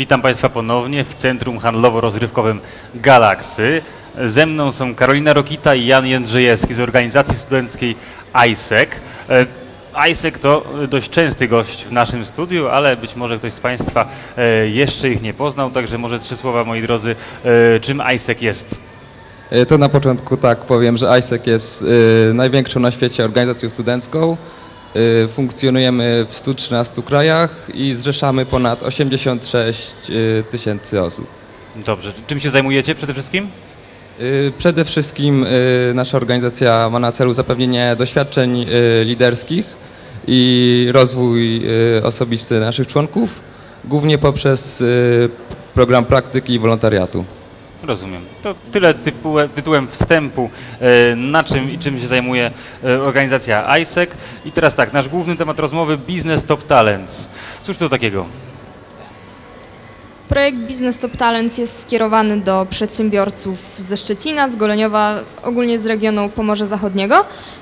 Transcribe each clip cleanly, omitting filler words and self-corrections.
Witam Państwa ponownie w Centrum Handlowo-Rozrywkowym Galaxy. Ze mną są Karolina Rokita i Jan Jędrzejewski z organizacji studenckiej ISEC. ISEC to dość częsty gość w naszym studiu, ale być może ktoś z Państwa jeszcze ich nie poznał, także może 3 słowa, moi drodzy, czym ISEC jest? To na początku tak powiem, że ISEC jest największą na świecie organizacją studencką. Funkcjonujemy w 113 krajach i zrzeszamy ponad 86 tysięcy osób. Dobrze. Czym się zajmujecie przede wszystkim? Przede wszystkim nasza organizacja ma na celu zapewnienie doświadczeń liderskich i rozwój osobisty naszych członków, głównie poprzez program praktyki i wolontariatu. Rozumiem. To tyle tytułem wstępu, na czym i czym się zajmuje organizacja ISEC. I teraz tak, nasz główny temat rozmowy – Business Top Talents. Cóż to takiego? Projekt Business Top Talents jest skierowany do przedsiębiorców ze Szczecina, z Goleniowa, ogólnie z regionu Pomorza Zachodniego.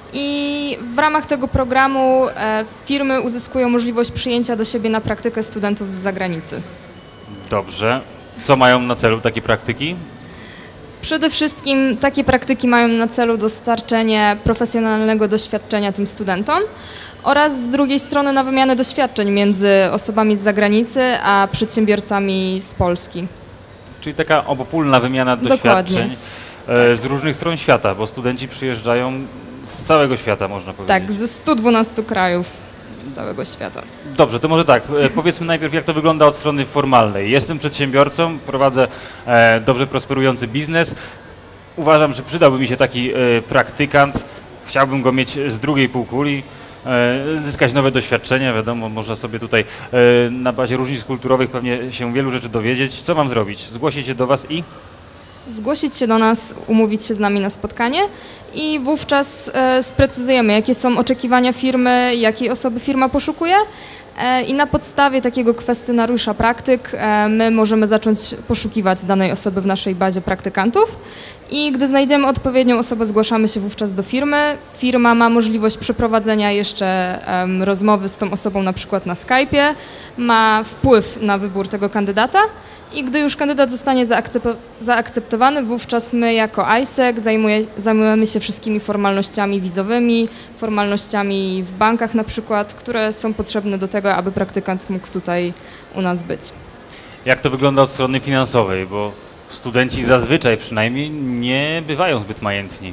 I w ramach tego programu firmy uzyskują możliwość przyjęcia do siebie na praktykę studentów z zagranicy. Dobrze. Co mają na celu takie praktyki? Przede wszystkim takie praktyki mają na celu dostarczenie profesjonalnego doświadczenia tym studentom oraz z drugiej strony na wymianę doświadczeń między osobami z zagranicy a przedsiębiorcami z Polski. Czyli taka obopólna wymiana doświadczeń z różnych stron świata, bo studenci przyjeżdżają z całego świata, można powiedzieć. Tak, ze 112 krajów z całego świata. Dobrze, to może tak, powiedzmy najpierw, jak to wygląda od strony formalnej. Jestem przedsiębiorcą, prowadzę dobrze prosperujący biznes. Uważam, że przydałby mi się taki praktykant. Chciałbym go mieć z drugiej półkuli, zyskać nowe doświadczenia. Wiadomo, można sobie tutaj na bazie różnic kulturowych pewnie się wielu rzeczy dowiedzieć. Co mam zrobić? Zgłosić się do Was i? Zgłosić się do nas, umówić się z nami na spotkanie i wówczas sprecyzujemy, jakie są oczekiwania firmy, jakiej osoby firma poszukuje i na podstawie takiego kwestionariusza praktyk my możemy zacząć poszukiwać danej osoby w naszej bazie praktykantów i gdy znajdziemy odpowiednią osobę, zgłaszamy się wówczas do firmy. Firma ma możliwość przeprowadzenia jeszcze rozmowy z tą osobą na przykład na Skype'ie, ma wpływ na wybór tego kandydata. I gdy już kandydat zostanie zaakceptowany, wówczas my jako ISEC zajmujemy się wszystkimi formalnościami wizowymi, formalnościami w bankach na przykład, które są potrzebne do tego, aby praktykant mógł tutaj u nas być. Jak to wygląda od strony finansowej, bo studenci zazwyczaj przynajmniej nie bywają zbyt majętni.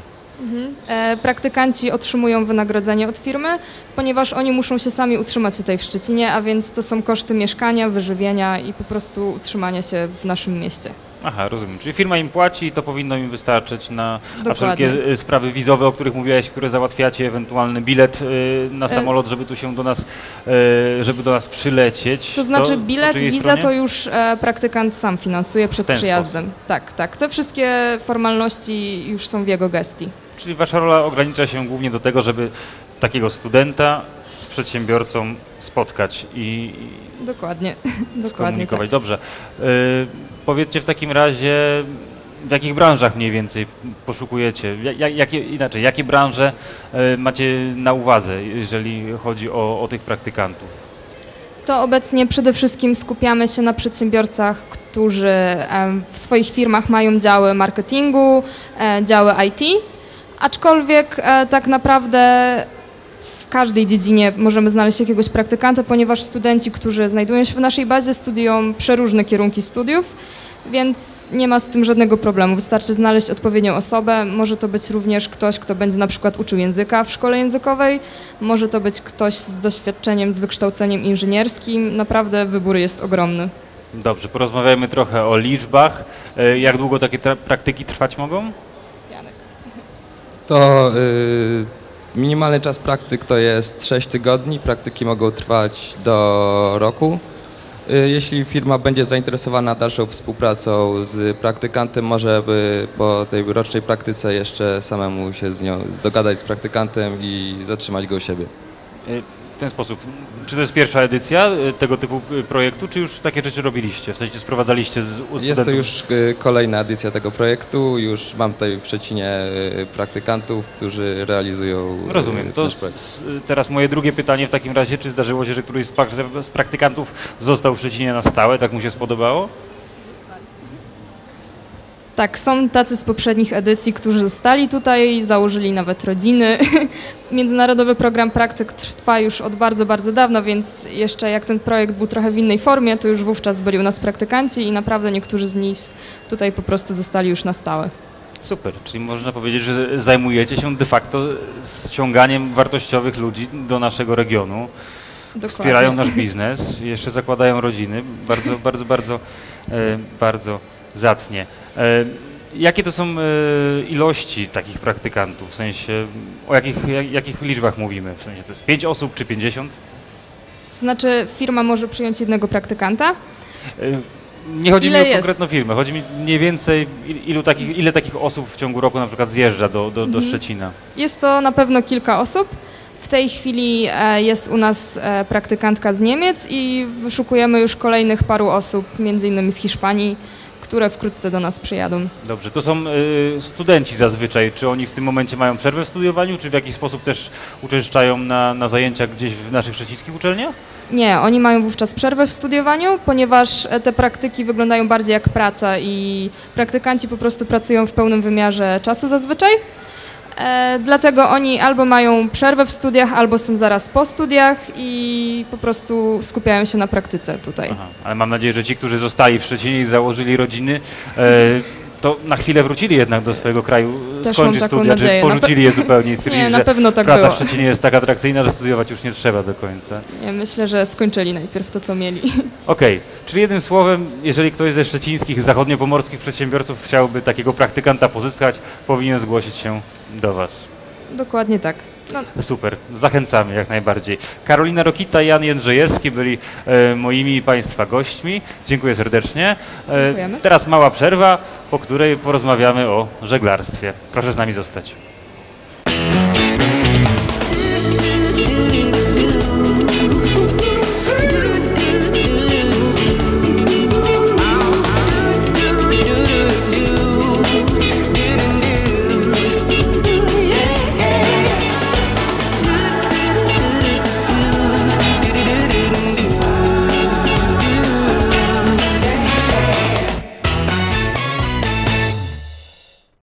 Praktykanci otrzymują wynagrodzenie od firmy, ponieważ oni muszą się sami utrzymać tutaj w Szczecinie, a więc to są koszty mieszkania, wyżywienia i po prostu utrzymania się w naszym mieście. Aha, rozumiem. Czyli firma im płaci i to powinno im wystarczyć na wszelkie sprawy wizowe, o których mówiłaś, które załatwiacie, ewentualny bilet na samolot, żeby tu się żeby do nas przylecieć. To znaczy bilet, wiza to już praktykant sam finansuje przed przyjazdem. Tak, tak. Te wszystkie formalności już są w jego gestii. Czyli wasza rola ogranicza się głównie do tego, żeby takiego studenta z przedsiębiorcą spotkać i dokładnie skomunikować. Tak. Dobrze. Powiedzcie w takim razie, w jakich branżach mniej więcej poszukujecie? Jakie branże macie na uwadze, jeżeli chodzi o tych praktykantów? To obecnie przede wszystkim skupiamy się na przedsiębiorcach, którzy w swoich firmach mają działy marketingu, działy IT, aczkolwiek tak naprawdę w każdej dziedzinie możemy znaleźć jakiegoś praktykanta, ponieważ studenci, którzy znajdują się w naszej bazie, studiują przeróżne kierunki studiów, więc nie ma z tym żadnego problemu. Wystarczy znaleźć odpowiednią osobę. Może to być również ktoś, kto będzie na przykład uczył języka w szkole językowej, może to być ktoś z doświadczeniem, z wykształceniem inżynierskim. Naprawdę wybór jest ogromny. Dobrze, porozmawiajmy trochę o liczbach. Jak długo takie praktyki trwać mogą? Janek. To minimalny czas praktyk to jest 6 tygodni. Praktyki mogą trwać do roku. Jeśli firma będzie zainteresowana dalszą współpracą z praktykantem, może by po tej rocznej praktyce jeszcze samemu się z nią dogadać z praktykantem i zatrzymać go u siebie. ten sposób. Czy to jest pierwsza edycja tego typu projektu, czy już takie rzeczy robiliście? W sensie sprowadzaliście z Jest to studentów? już kolejna edycja tego projektu. Już mam tutaj w Szczecinie praktykantów, którzy realizują Rozumiem. To nasz projekt. teraz moje drugie pytanie w takim razie, czy zdarzyło się, że któryś z praktykantów został w Szczecinie na stałe, tak mu się spodobało? Tak, są tacy z poprzednich edycji, którzy zostali tutaj, założyli nawet rodziny. Międzynarodowy program praktyk trwa już od bardzo, bardzo dawno, więc jeszcze jak ten projekt był trochę w innej formie, to już wówczas byli u nas praktykanci i naprawdę niektórzy z nich tutaj po prostu zostali już na stałe. Super, czyli można powiedzieć, że zajmujecie się de facto ściąganiem wartościowych ludzi do naszego regionu. Wspierają nasz biznes, jeszcze zakładają rodziny. Bardzo, bardzo, bardzo, bardzo zacnie. Jakie to są ilości takich praktykantów? W sensie, o jakich liczbach mówimy? W sensie to jest 5 osób czy 50? To znaczy firma może przyjąć jednego praktykanta? Nie chodzi mi Ile o jest? konkretną firmę, chodzi mi mniej więcej ile takich osób w ciągu roku na przykład zjeżdża do Szczecina? Jest to na pewno kilka osób. W tej chwili jest u nas praktykantka z Niemiec i wyszukujemy już kolejnych paru osób, między innymi z Hiszpanii, które wkrótce do nas przyjadą. Dobrze, to są studenci zazwyczaj. Czy oni w tym momencie mają przerwę w studiowaniu, czy w jakiś sposób też uczęszczają na zajęcia gdzieś w naszych szczecińskich uczelniach? Nie, oni mają wówczas przerwę w studiowaniu, ponieważ te praktyki wyglądają bardziej jak praca i praktykanci po prostu pracują w pełnym wymiarze czasu zazwyczaj. Dlatego oni albo mają przerwę w studiach, albo są zaraz po studiach i po prostu skupiają się na praktyce tutaj. Aha, ale mam nadzieję, że ci, którzy zostali w Szczecinie i założyli rodziny, to na chwilę wrócili jednak do swojego kraju, Też skończyć mam taką studia, nadzieję. czy porzucili je zupełnie i stwierdzili, Nie, na że pewno tak praca było. w Szczecinie jest tak atrakcyjna, że studiować już nie trzeba do końca. Nie, myślę, że skończyli najpierw to, co mieli. Okej, czyli jednym słowem, jeżeli ktoś ze szczecińskich, zachodniopomorskich przedsiębiorców chciałby takiego praktykanta pozyskać, powinien zgłosić się do Was. Dokładnie tak. No, Super, zachęcamy jak najbardziej. Karolina Rokita i Jan Jędrzejewski byli moimi i Państwa gośćmi. Dziękuję serdecznie. Dziękujemy. Teraz mała przerwa, po której porozmawiamy o żeglarstwie. Proszę z nami zostać.